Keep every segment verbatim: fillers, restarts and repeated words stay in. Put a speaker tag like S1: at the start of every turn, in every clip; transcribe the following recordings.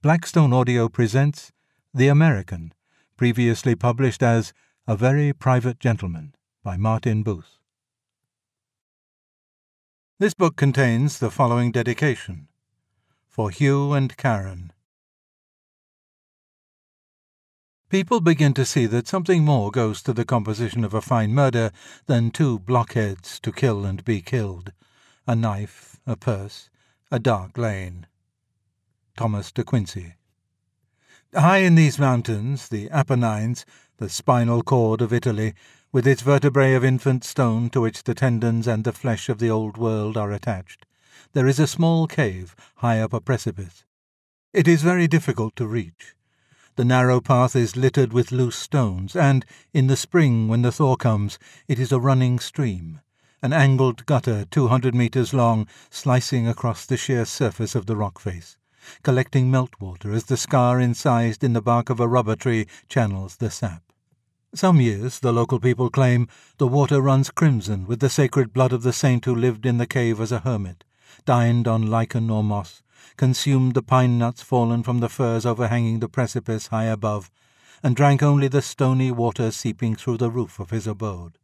S1: Blackstone Audio presents The American, previously published as A Very Private Gentleman by Martin Booth. This book contains the following dedication: For Hugh and Karen. People begin to see that something more goes to the composition of a fine murder than two blockheads to kill and be killed, a knife, a purse, a dark lane. Thomas de Quincey. High in these mountains, the Apennines, the spinal cord of Italy, with its vertebrae of infant stone to which the tendons and the flesh of the old world are attached, there is a small cave high up a precipice. It is very difficult to reach. The narrow path is littered with loose stones, and, in the spring when the thaw comes, it is a running stream, an angled gutter two hundred metres long, slicing across the sheer surface of the rock face, collecting meltwater as the scar incised in the bark of a rubber tree channels the sap. Some years, the local people claim, the water runs crimson with the sacred blood of the saint who lived in the cave as a hermit, dined on lichen or moss, consumed the pine nuts fallen from the firs overhanging the precipice high above, and drank only the stony water seeping through the roof of his abode.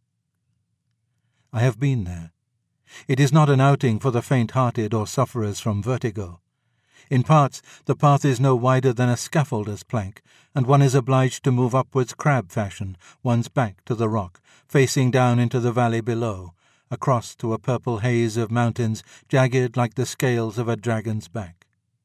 S1: I have been there. It is not an outing for the faint-hearted or sufferers from vertigo. In parts, the path is no wider than a scaffolder's plank, and one is obliged to move upwards crab-fashion, one's back to the rock, facing down into the valley below, across to a purple haze of mountains jagged like the scales of a dragon's back.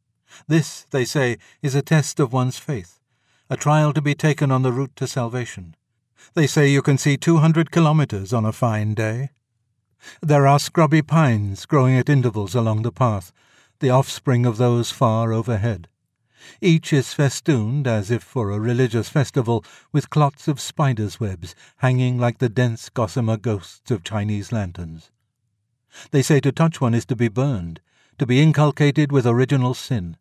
S1: This, they say, is a test of one's faith, a trial to be taken on the route to salvation. They say you can see two hundred kilometres on a fine day. There are scrubby pines growing at intervals along the path, the offspring of those far overhead. Each is festooned, as if for a religious festival, with clots of spiders' webs hanging like the dense gossamer ghosts of Chinese lanterns. They say to touch one is to be burned, to be inculcated with original sin.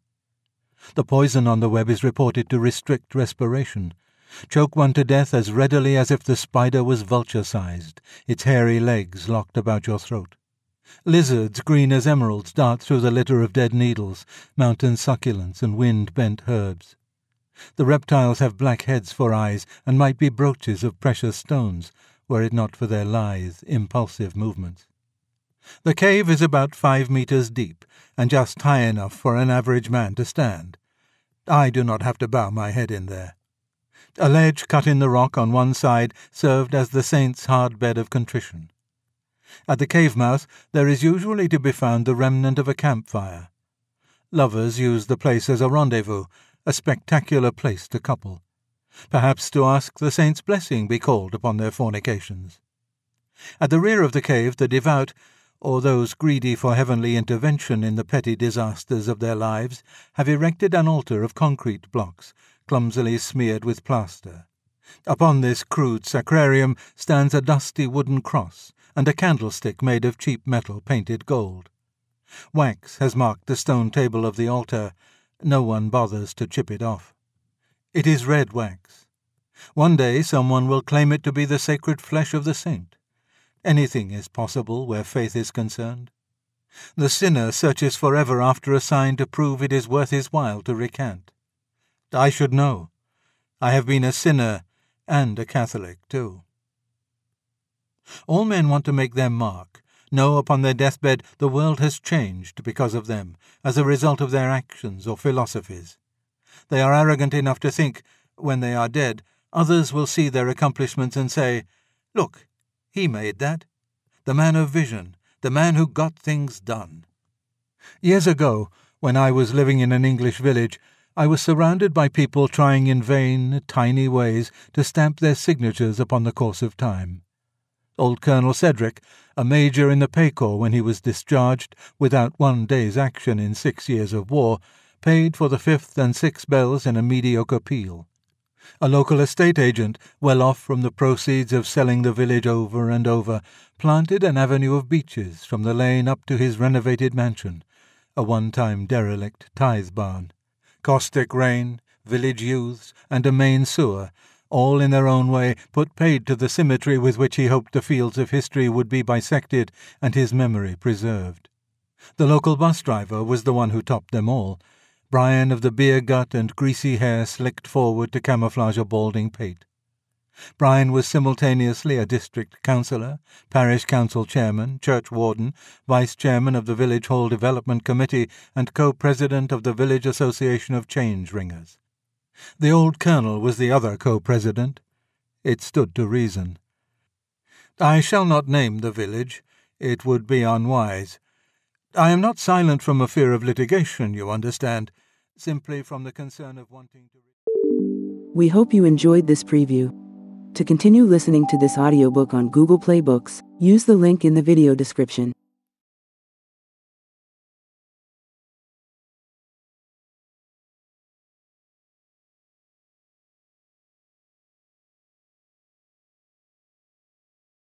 S1: The poison on the web is reported to restrict respiration, choke one to death as readily as if the spider was vulture-sized, its hairy legs locked about your throat. Lizards green as emeralds dart through the litter of dead needles, mountain succulents and wind-bent herbs. The reptiles have black heads for eyes and might be brooches of precious stones, were it not for their lithe, impulsive movements. The cave is about five metres deep, and just high enough for an average man to stand. I do not have to bow my head in there. A ledge cut in the rock on one side served as the saint's hard bed of contrition. At the cave mouth there is usually to be found the remnant of a campfire. Lovers use the place as a rendezvous, a spectacular place to couple. Perhaps to ask the saint's blessing be called upon their fornications. At the rear of the cave the devout, or those greedy for heavenly intervention in the petty disasters of their lives, have erected an altar of concrete blocks, clumsily smeared with plaster. Upon this crude sacrarium stands a dusty wooden cross, and a candlestick made of cheap metal painted gold. Wax has marked the stone table of the altar. No one bothers to chip it off. It is red wax. One day someone will claim it to be the sacred flesh of the saint. Anything is possible where faith is concerned. The sinner searches forever after a sign to prove it is worth his while to recant. I should know. I have been a sinner and a Catholic too. All men want to make their mark, know upon their deathbed the world has changed because of them, as a result of their actions or philosophies. They are arrogant enough to think, when they are dead, others will see their accomplishments and say, "Look, he made that. The man of vision, the man who got things done." Years ago, when I was living in an English village, I was surrounded by people trying in vain, tiny ways to stamp their signatures upon the course of time. Old Colonel Cedric, a major in the Pay Corps when he was discharged, without one day's action in six years of war, paid for the fifth and sixth bells in a mediocre peal. A local estate agent, well off from the proceeds of selling the village over and over, planted an avenue of beeches from the lane up to his renovated mansion, a one-time derelict tithe barn. Caustic rain, village youths, and a main sewer, all in their own way, put paid to the symmetry with which he hoped the fields of history would be bisected and his memory preserved. The local bus driver was the one who topped them all, Brian of the beer gut and greasy hair slicked forward to camouflage a balding pate. Brian was simultaneously a district councillor, parish council chairman, church warden, vice-chairman of the Village Hall Development Committee and co-president of the Village Association of Change Ringers. The old colonel was the other co-president. It stood to reason. I shall not name the village. It would be unwise. I am not silent from a fear of litigation, you understand, simply from the concern of wanting to...
S2: We hope you enjoyed this preview. To continue listening to this audiobook on Google Play Books, use the link in the video description.